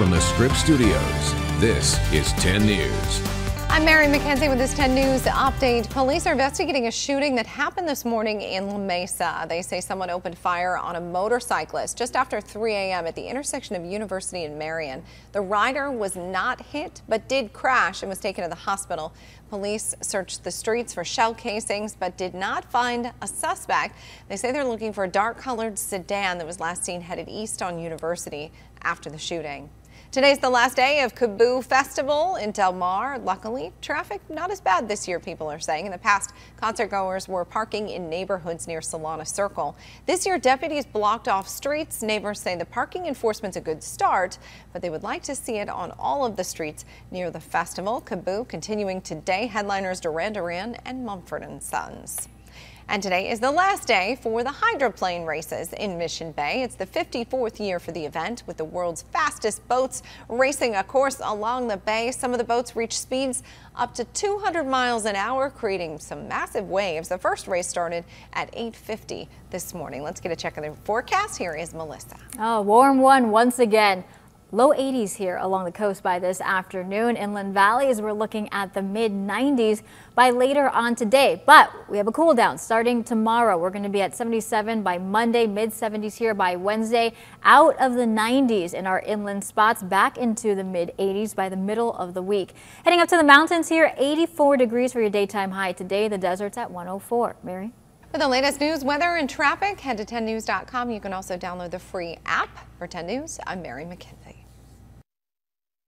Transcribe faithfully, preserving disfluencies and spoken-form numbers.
from the Scripps Studios, this is ten News. I'm Mary McKenzie with this ten News update. Police are investigating a shooting that happened this morning in La Mesa. They say someone opened fire on a motorcyclist just after three A M at the intersection of University and Marion. The rider was not hit, but did crash and was taken to the hospital. Police searched the streets for shell casings, but did not find a suspect. They say they're looking for a dark-colored sedan that was last seen headed east on University after the shooting. Today's the last day of KAABOO Festival in Del Mar. Luckily, traffic not as bad this year, people are saying. In the past, concertgoers were parking in neighborhoods near Solana Circle. This year, deputies blocked off streets. Neighbors say the parking enforcement's a good start, but they would like to see it on all of the streets near the festival. KAABOO continuing today. Headliners Duran Duran and Mumford and Sons. And today is the last day for the hydroplane races in Mission Bay. It's the fifty-fourth year for the event, with the world's fastest boats racing a course along the bay. Some of the boats reach speeds up to two hundred miles an hour, creating some massive waves. The first race started at eight fifty this morning. Let's get a check of the forecast. Here is Melissa. Oh, warm one once again. Low eighties here along the coast by this afternoon. Inland valleys, we're looking at the mid nineties by later on today. But we have a cool down starting tomorrow. We're going to be at seventy-seven by Monday, mid seventies here by Wednesday, out of the nineties in our inland spots, back into the mid eighties by the middle of the week. Heading up to the mountains here, eighty-four degrees for your daytime high today. The desert's at one oh four. Mary? For the latest news, weather, and traffic, head to ten news dot com. You can also download the free app for ten News. I'm Mary McKenzie.